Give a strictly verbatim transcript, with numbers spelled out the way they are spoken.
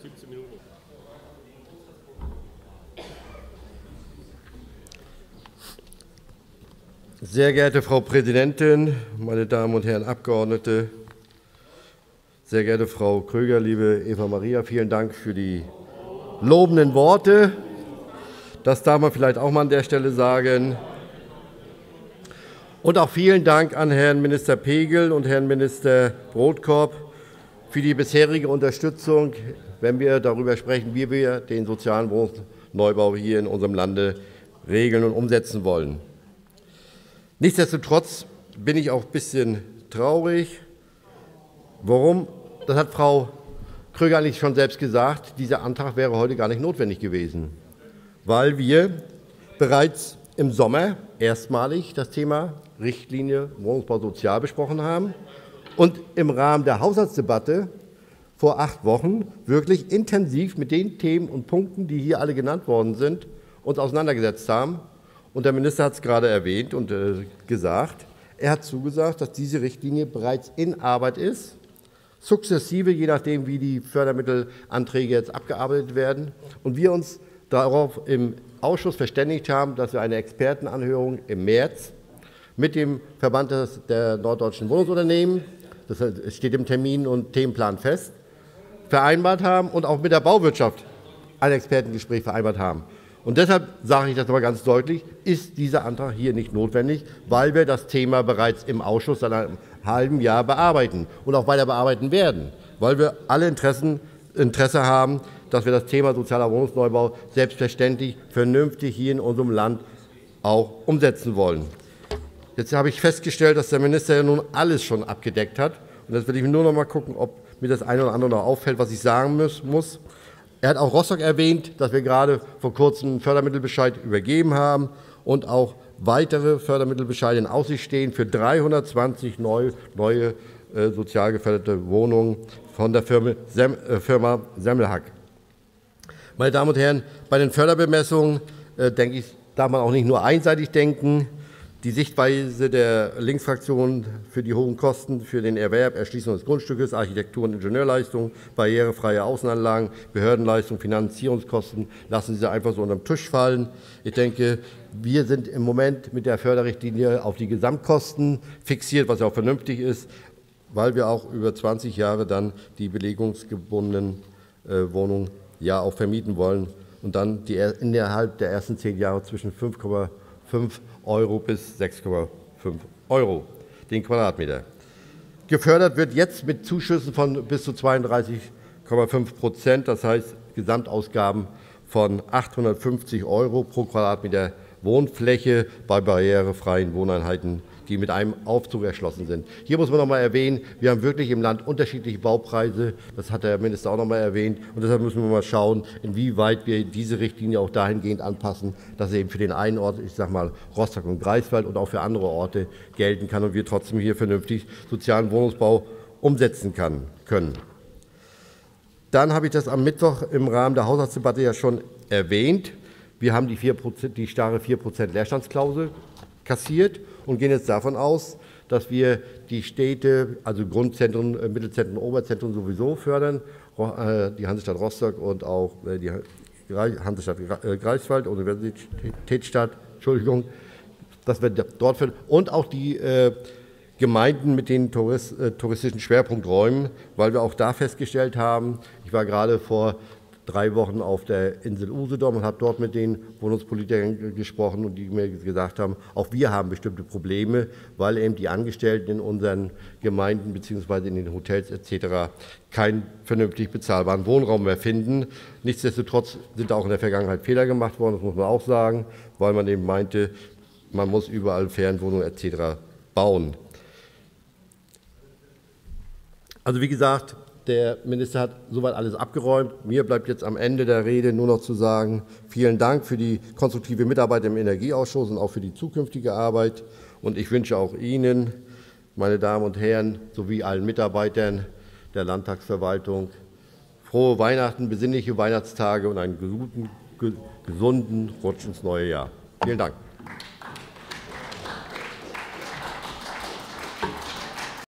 siebzehn Minuten. Sehr geehrte Frau Präsidentin, meine Damen und Herren Abgeordnete, sehr geehrte Frau Kröger, liebe Eva Maria, vielen Dank für die lobenden Worte. Das darf man vielleicht auch mal an der Stelle sagen. Und auch vielen Dank an Herrn Minister Pegel und Herrn Minister Brodkorb für die bisherige Unterstützung, wenn wir darüber sprechen, wie wir den sozialen Wohnungsneubau hier in unserem Lande regeln und umsetzen wollen. Nichtsdestotrotz bin ich auch ein bisschen traurig. Warum? Das hat Frau Kröger eigentlich schon selbst gesagt. Dieser Antrag wäre heute gar nicht notwendig gewesen, weil wir bereits im Sommer erstmalig das Thema Richtlinie Wohnungsbau sozial besprochen haben und im Rahmen der Haushaltsdebatte vor acht Wochen wirklich intensiv mit den Themen und Punkten, die hier alle genannt worden sind, uns auseinandergesetzt haben. Und der Minister hat es gerade erwähnt und äh, gesagt, er hat zugesagt, dass diese Richtlinie bereits in Arbeit ist, sukzessive, je nachdem, wie die Fördermittelanträge jetzt abgearbeitet werden. Und wir uns darauf im Ausschuss verständigt haben, dass wir eine Expertenanhörung im März mit dem Verband der norddeutschen Wohnungsunternehmen, das steht im Termin und Themenplan fest, vereinbart haben und auch mit der Bauwirtschaft ein Expertengespräch vereinbart haben. Und deshalb sage ich das aber ganz deutlich, ist dieser Antrag hier nicht notwendig, weil wir das Thema bereits im Ausschuss seit einem halben Jahr bearbeiten und auch weiter bearbeiten werden, weil wir alle Interessen, Interesse haben, dass wir das Thema sozialer Wohnungsneubau selbstverständlich vernünftig hier in unserem Land auch umsetzen wollen. Jetzt habe ich festgestellt, dass der Minister ja nun alles schon abgedeckt hat. Und jetzt will ich nur noch mal gucken, ob mir das eine oder andere noch auffällt, was ich sagen muss. Er hat auch Rostock erwähnt, dass wir gerade vor kurzem einen Fördermittelbescheid übergeben haben und auch weitere Fördermittelbescheide in Aussicht stehen für dreihundertzwanzig neu, neue äh, sozial geförderte Wohnungen von der Firma, Sem, äh, Firma Semmelhack. Meine Damen und Herren, bei den Förderbemessungen äh, denke ich, darf man auch nicht nur einseitig denken. Die Sichtweise der Linksfraktion für die hohen Kosten für den Erwerb, Erschließung des Grundstückes, Architektur- und Ingenieurleistungen, barrierefreie Außenanlagen, Behördenleistungen, Finanzierungskosten, lassen Sie einfach so unter den Tisch fallen. Ich denke, wir sind im Moment mit der Förderrichtlinie auf die Gesamtkosten fixiert, was ja auch vernünftig ist, weil wir auch über zwanzig Jahre dann die belegungsgebundenen äh, Wohnungen ja auch vermieten wollen und dann die, innerhalb der ersten zehn Jahre zwischen fünf Komma fünf Euro bis sechs Komma fünf Euro den Quadratmeter. Gefördert wird jetzt mit Zuschüssen von bis zu zweiunddreißig Komma fünf Prozent, das heißt Gesamtausgaben von achthundertfünfzig Euro pro Quadratmeter Wohnfläche bei barrierefreien Wohneinheiten, die mit einem Aufzug erschlossen sind. Hier muss man noch mal erwähnen, wir haben wirklich im Land unterschiedliche Baupreise, das hat der Minister auch noch mal erwähnt, und deshalb müssen wir mal schauen, inwieweit wir diese Richtlinie auch dahingehend anpassen, dass sie eben für den einen Ort, ich sage mal Rostock und Greifswald, und auch für andere Orte gelten kann und wir trotzdem hier vernünftig sozialen Wohnungsbau umsetzen kann, können. Dann habe ich das am Mittwoch im Rahmen der Haushaltsdebatte ja schon erwähnt. Wir haben die, vier Prozent, die starre vier Prozent Leerstandsklausel kassiert und gehen jetzt davon aus, dass wir die Städte, also Grundzentren, Mittelzentren, Oberzentren sowieso fördern, die Hansestadt Rostock und auch die Hansestadt Greifswald, Universitätsstadt, Entschuldigung, dass wir dort fördern und auch die Gemeinden mit den touristischen Schwerpunkträumen, weil wir auch da festgestellt haben, ich war gerade vor drei Wochen auf der Insel Usedom und habe dort mit den Wohnungspolitikern gesprochen und die mir gesagt haben, auch wir haben bestimmte Probleme, weil eben die Angestellten in unseren Gemeinden bzw. in den Hotels et cetera keinen vernünftig bezahlbaren Wohnraum mehr finden. Nichtsdestotrotz sind auch in der Vergangenheit Fehler gemacht worden, das muss man auch sagen, weil man eben meinte, man muss überall Ferienwohnungen et cetera bauen. Also wie gesagt, der Minister hat soweit alles abgeräumt. Mir bleibt jetzt am Ende der Rede nur noch zu sagen, vielen Dank für die konstruktive Mitarbeit im Energieausschuss und auch für die zukünftige Arbeit. Und ich wünsche auch Ihnen, meine Damen und Herren, sowie allen Mitarbeitern der Landtagsverwaltung frohe Weihnachten, besinnliche Weihnachtstage und einen guten, gesunden Rutsch ins neue Jahr. Vielen Dank.